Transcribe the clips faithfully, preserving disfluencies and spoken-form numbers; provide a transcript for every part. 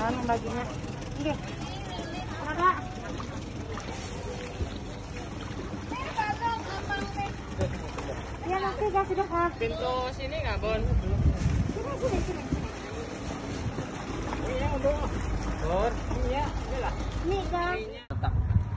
Jangan membaginya. Oke. Ada. Ya nanti kasih dekat. Pintu sini nggak Bon? Sini sini sini. Iya Bon. Bon. Iya, iyalah. Nih kan. Tetap.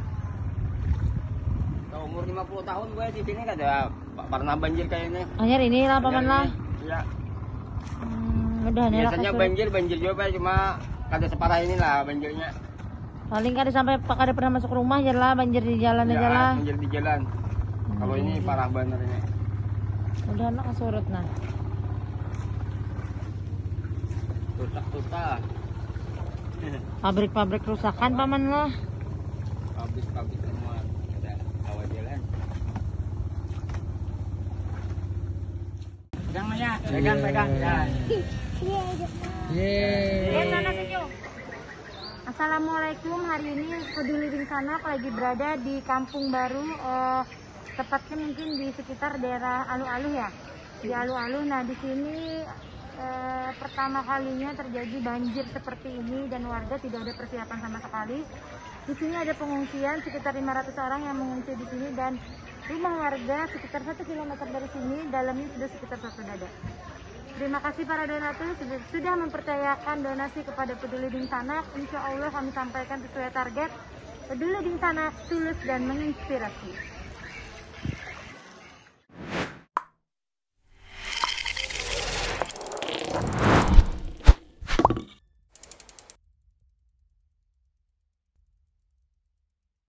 Kalau umur lima puluh tahun gue di sini nggak ada pernah banjir kayak ini. Hanya ini lah paman lah. Iya. Hmm, udah nih lah. Biasanya banjir banjir juga cuma kada separah inilah banjirnya. Paling kada sampai pak kada pernah masuk rumah aja lah, banjir di jalan aja lah. Banjir di jalan. Kalau ini parah benernya. Udah anak surut nah. Rusak-rusak. Pabrik-pabrik rusakan paman lah. Pabrik-pabrik semua ada awal jalan. Pegang Maya, pegang pegang ya. Yeay. Assalamualaikum, hari ini Peduli Living Sanak lagi berada di Kampung Baru, eh, tepatnya mungkin di sekitar daerah Alu-Aluh ya, di Alu-Aluh. Nah di sini eh, pertama kalinya terjadi banjir seperti ini dan warga tidak ada persiapan sama sekali. Di sini ada pengungsian sekitar lima ratus orang yang mengungsi di sini dan rumah warga sekitar satu kilometer dari sini dalamnya sudah sekitar satu dada. Terima kasih para donatur sudah, sudah mempercayakan donasi kepada Peduli Living Sanak. Insya Allah kami sampaikan sesuai target. Peduli Living Sanak tulus dan menginspirasi.